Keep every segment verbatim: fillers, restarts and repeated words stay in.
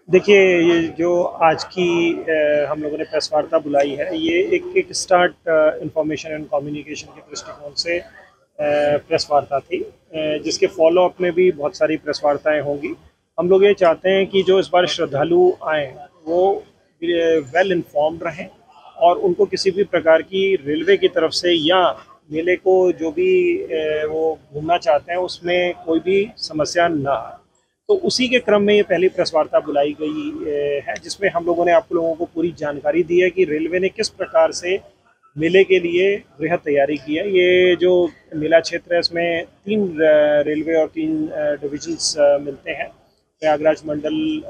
देखिए, ये जो आज की अ, हम लोगों ने प्रेस वार्ता बुलाई है, ये एक एक स्टार्ट इंफॉर्मेशन एंड कम्युनिकेशन के दृष्टिकोण से अ, प्रेस वार्ता थी, अ, जिसके फॉलो अप में भी बहुत सारी प्रेस वार्ताएं होंगी। हम लोग ये चाहते हैं कि जो इस बार श्रद्धालु आए वो वेल इन्फॉर्म्ड रहें और उनको किसी भी प्रकार की रेलवे की तरफ से या मेले को जो भी अ, वो घूमना चाहते हैं उसमें कोई भी समस्या ना आए। तो उसी के क्रम में ये पहली प्रेस वार्ता बुलाई गई अ, है, जिसमें हम लोगों ने आप लोगों को पूरी जानकारी दी है कि रेलवे ने किस प्रकार से मेले के लिए वृहद तैयारी की है। ये जो मेला क्षेत्र है इसमें तीन अ, रेलवे और तीन डिविजन्स मिलते हैं, प्रयागराज मंडल,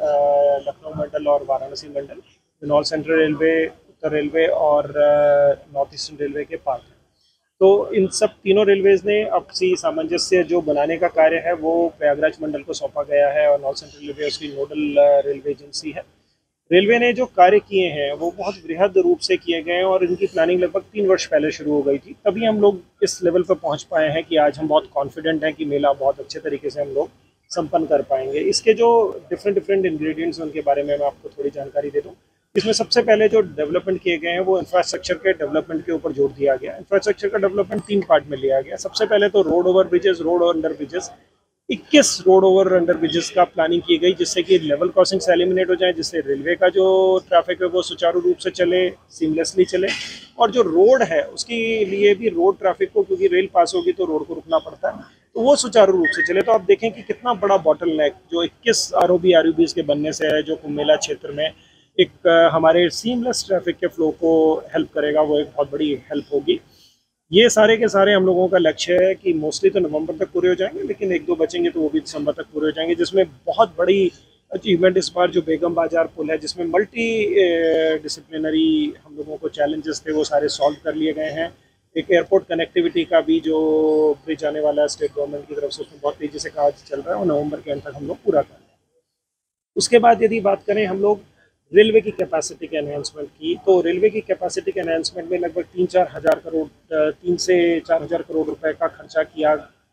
अ, लखनऊ मंडल और वाराणसी मंडल। नॉर्थ सेंट्रल रेलवे, उत्तर रेलवे और नॉर्थ ईस्टर्न रेलवे के पार्ट हैं। तो इन सब तीनों रेलवेज ने आपसी सामंजस्य जो बनाने का कार्य है वो प्रयागराज मंडल को सौंपा गया है और नॉर्थ सेंट्रल रेलवे उसकी नोडल रेलवे एजेंसी है। रेलवे ने जो कार्य किए हैं वो बहुत वृहद रूप से किए गए हैं और इनकी प्लानिंग लगभग तीन वर्ष पहले शुरू हो गई थी, तभी हम लोग इस लेवल पर पहुंच पाए हैं कि आज हम बहुत कॉन्फिडेंट हैं कि मेला बहुत अच्छे तरीके से हम लोग संपन्न कर पाएंगे। इसके जो डिफरेंट डिफरेंट इंग्रेडिएंट्स हैं उनके बारे में मैं आपको थोड़ी जानकारी दे दूँ। इसमें सबसे पहले जो डेवलपमेंट किए गए हैं वो इंफ्रास्ट्रक्चर के डेवलपमेंट के ऊपर जोर दिया गया। इंफ्रास्ट्रक्चर का डेवलपमेंट तीन पार्ट में लिया गया। सबसे पहले तो रोड ओवर ब्रिजेस, रोड और अंडर ब्रिजेस, इक्कीस रोड ओवर अंडर ब्रिजेस का प्लानिंग की गई, जिससे कि लेवल क्रॉसिंग से एलिमिनेट हो जाए, जिससे रेलवे का जो ट्रैफिक है वो सुचारू रूप से चले, सीमलेसली चले। और जो रोड है उसके लिए भी रोड ट्रैफिक को, क्योंकि रेल पास होगी तो रोड को रुकना पड़ता है, तो वो सुचारू रूप से चले। तो आप देखें कि कितना बड़ा बॉटल नेक जो इक्कीस R O B R U Bs के बनने से है, जो कुंभ मेला क्षेत्र में एक हमारे सीमलेस ट्रैफिक के फ्लो को हेल्प करेगा, वो एक बहुत बड़ी हेल्प होगी। ये सारे के सारे हम लोगों का लक्ष्य है कि मोस्टली तो नवंबर तक पूरे हो जाएंगे, लेकिन एक दो बचेंगे तो वो भी दिसंबर तक पूरे हो जाएंगे। जिसमें बहुत बड़ी अचीवमेंट इस बार जो बेगम बाजार पुल है, जिसमें मल्टी डिसिप्लिनरी हम लोगों को चैलेंजेस थे वो सारे सॉल्व कर लिए गए हैं। एक एयरपोर्ट कनेक्टिविटी का भी जो ब्रिज आने वाला है स्टेट गवर्नमेंट की तरफ से, उसमें बहुत तेज़ी से काम चल रहा है और नवंबर के अंत तक हम लोग पूरा कर रहे हैं। उसके बाद यदि बात करें हम लोग रेलवे की कैपेसिटी के एनहेंसमेंट की, तो रेलवे की कैपेसिटी के एनहेंसमेंट में लगभग तीन चार हज़ार करोड़ तीन से चार हज़ार करोड़ रुपए का खर्चा किया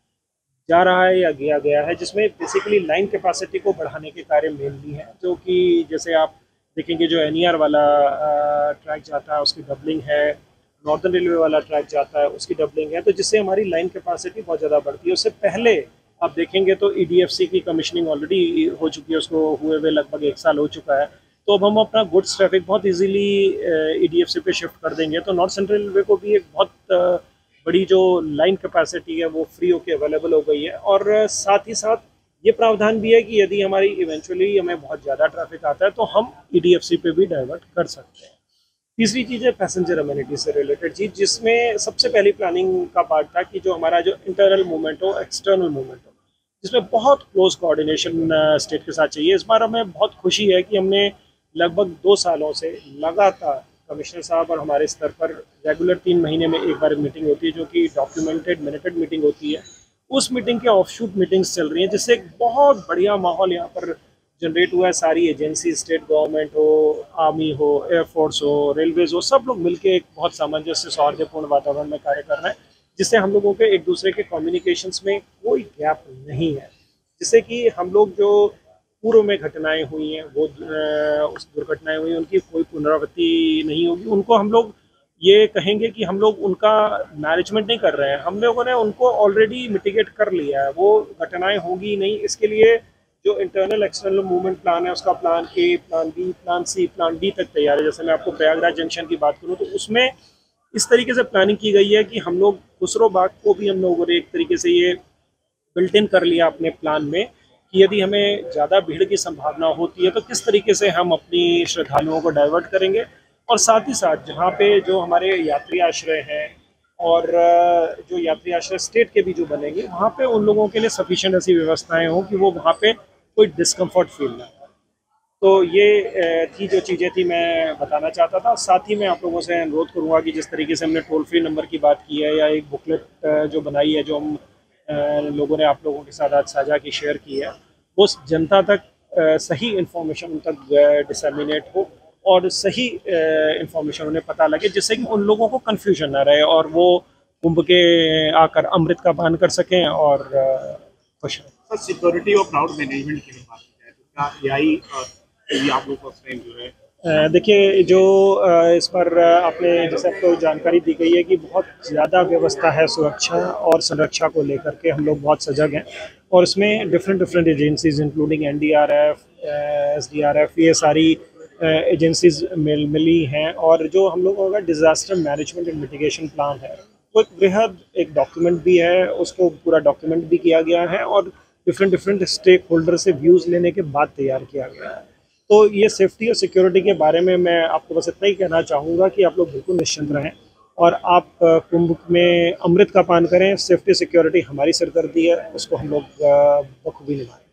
जा रहा है या किया गया है, जिसमें बेसिकली लाइन कैपेसिटी को बढ़ाने के कार्य मेनली हैं। जो कि जैसे आप देखेंगे जो एन ई आर वाला ट्रैक जाता है उसकी डबलिंग है, नॉर्दर्न रेलवे वाला ट्रैक जाता है उसकी डबलिंग है, तो जिससे हमारी लाइन कैपेसिटी बहुत ज़्यादा बढ़ती है। उससे पहले आप देखेंगे तो ई डी एफ सी की कमीशनिंग ऑलरेडी हो चुकी है, उसको हुए हुए लगभग एक साल हो चुका है। तो अब हम अपना गुड्स ट्रैफिक बहुत easily E D F C पे शिफ्ट कर देंगे, तो नॉर्थ सेंट्रल रेलवे को भी एक बहुत बड़ी जो लाइन कैपेसिटी है वो फ्री होकर अवेलेबल हो गई है। और साथ ही साथ ये प्रावधान भी है कि यदि हमारी इवेंचुअली हमें बहुत ज़्यादा ट्रैफिक आता है तो हम ई डी एफ सी पे भी डाइवर्ट कर सकते हैं। तीसरी चीज़ है पैसेंजर अम्यूनिटी से रिलेटेड चीज़, जिसमें सबसे पहली प्लानिंग का पार्ट था कि जो हमारा जो इंटरनल मूवमेंट हो, एक्सटर्नल मूवमेंट हो, जिसमें बहुत क्लोज कोऑर्डिनेशन स्टेट के साथ चाहिए। इस बार हमें बहुत खुशी है कि हमने लगभग दो सालों से लगातार कमिश्नर साहब और हमारे स्तर पर रेगुलर तीन महीने में एक बार मीटिंग होती है, जो कि डॉक्यूमेंटेड मिनटेड मीटिंग होती है। उस मीटिंग के ऑफशूट मीटिंग्स चल रही हैं, जिससे एक बहुत बढ़िया माहौल यहाँ पर जनरेट हुआ है। सारी एजेंसी, स्टेट गवर्नमेंट हो, आर्मी हो, एयरफोर्स हो, रेलवेज हो, सब लोग मिलकर एक बहुत सामंजस्य सौहार्दपूर्ण वातावरण में कार्य कर रहे हैं, जिससे हम लोगों के एक दूसरे के कम्युनिकेशंस में कोई गैप नहीं है, जिससे कि हम लोग जो पूर्व में घटनाएं हुई हैं वो उस दुर्घटनाएं हुई उनकी कोई पुनरावृत्ति नहीं होगी। उनको हम लोग ये कहेंगे कि हम लोग उनका मैनेजमेंट नहीं कर रहे हैं, हम लोगों ने उनको ऑलरेडी मिटिगेट कर लिया है, वो घटनाएं होगी नहीं। इसके लिए जो इंटरनल एक्सटर्नल मूवमेंट प्लान है उसका plan A, plan B, plan C, plan D तक तैयार है। जैसे मैं आपको प्रयागराज जंक्शन की बात करूँ तो उसमें इस तरीके से प्लानिंग की गई है कि हम लोग खुसरो बाग को भी हम लोगों ने एक तरीके से ये बिल्ट इन कर लिया अपने प्लान में कि यदि हमें ज़्यादा भीड़ की संभावना होती है तो किस तरीके से हम अपनी श्रद्धालुओं को डाइवर्ट करेंगे। और साथ ही साथ जहाँ पे जो हमारे यात्री आश्रय हैं और जो यात्री आश्रय स्टेट के भी जो बनेंगे, वहाँ पे उन लोगों के लिए सफिशिएंट ऐसी व्यवस्थाएं हों कि वो वहाँ पे कोई डिस्कम्फर्ट फील ना हो। तो ये थी जो चीज़ें थी मैं बताना चाहता था। साथ ही मैं आप लोगों से अनुरोध करूँगा कि जिस तरीके से हमने टोल फ्री नंबर की बात की है या एक बुकलेट जो बनाई है जो हम लोगों ने आप लोगों के साथ आज साझा की, शेयर की है, वो जनता तक सही इन्फॉर्मेशन उन तक डिसमिनेट हो और सही इन्फॉर्मेशन उन्हें पता लगे, जिससे कि उन लोगों को कन्फ्यूजन ना रहे और वो कुंभ के आकर अमृत का पान कर सकें और खुश रहें। सिक्योरिटी और क्राउड मैनेजमेंट की बात की जाए तो क्या ए आई कि भी आप लोग फर्स्ट टाइम जो है? अ, देखिए, जो अ, इस पर अ, आपने जैसे आपको जानकारी दी गई है कि बहुत ज़्यादा व्यवस्था है सुरक्षा और संरक्षा को लेकर के, हम लोग बहुत सजग हैं और इसमें different different agencies including N D R F, S D R F, ये सारी एजेंसीज मिल मिली हैं। और जो हम लोगों का disaster management and mitigation plan है, वो एक बेहद एक डॉक्यूमेंट भी है, उसको पूरा डॉक्यूमेंट भी किया गया है और डिफरेंट डिफरेंट स्टेक होल्डर से व्यूज़ लेने के बाद तैयार किया गया है। तो ये सेफ्टी और सिक्योरिटी के बारे में मैं आपको बस इतना ही कहना चाहूँगा कि आप लोग बिल्कुल निश्चिंत रहें और आप अ, कुंभ में अमृत का पान करें। सेफ्टी सिक्योरिटी हमारी सरदर्दी है, उसको हम लोग अ, बखूबी निभाएं।